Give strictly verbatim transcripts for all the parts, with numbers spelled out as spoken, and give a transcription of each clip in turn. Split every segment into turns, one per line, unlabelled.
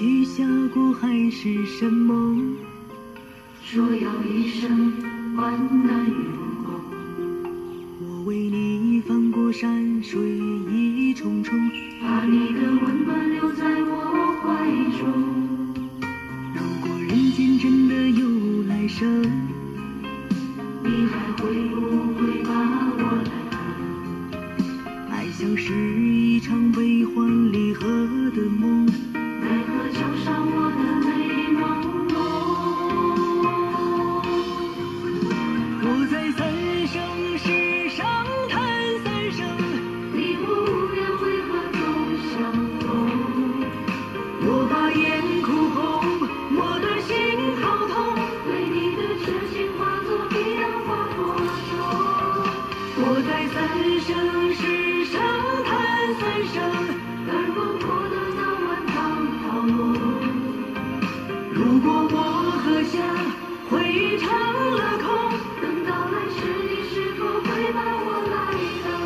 许下过海誓山盟，
说要一生万难与共。
我为你翻过山水一重重，
把你的温暖留在我怀中。
如果人间真的有来生，
你还会不会把我来疼？
爱像是一场悲欢离合的梦，
奈何浇上我的泪朦胧。
我在三生石上叹三生，
你无怨为何总相逢？
我把眼哭红，我的心好痛，
对你的痴情化作一样花火中。
我在三生石上叹三生，
而不过的那晚当泡沫。
如果我喝下会成了空，
等到来时你是否会把我来等？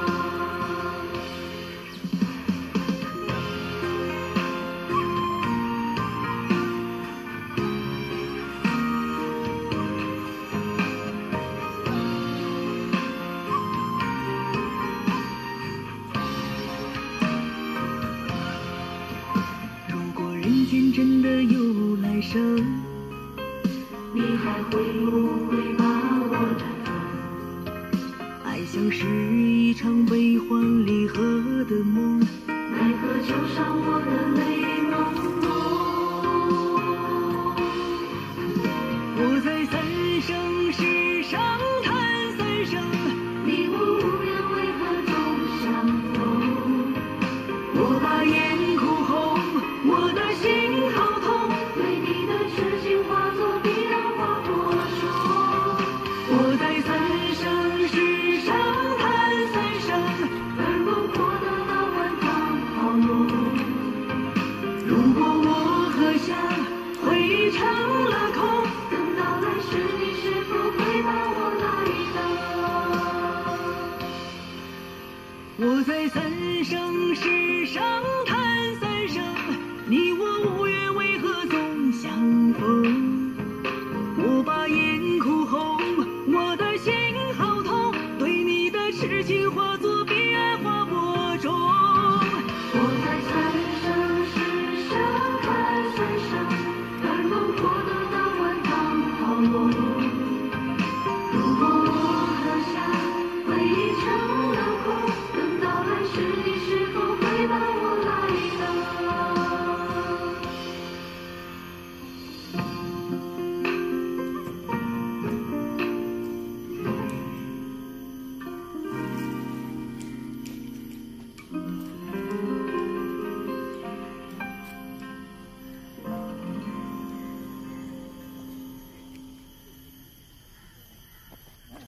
如果人间真的有来生，
你还会不会把我来疼？
爱像是一场悲欢离合的梦，
奈何浇上我的泪朦胧。
我在三生石上叹三生，
你无怨为何总相逢？
我把眼哭红，我的心好痛，
对你的痴情化作碧浪划过中。
我在三生石上叹三生，
而不过的那晚当泡沫。
如果我喝下会成了空，
等到来时你是否会把我来等？
我在三生石上叹三生，你我无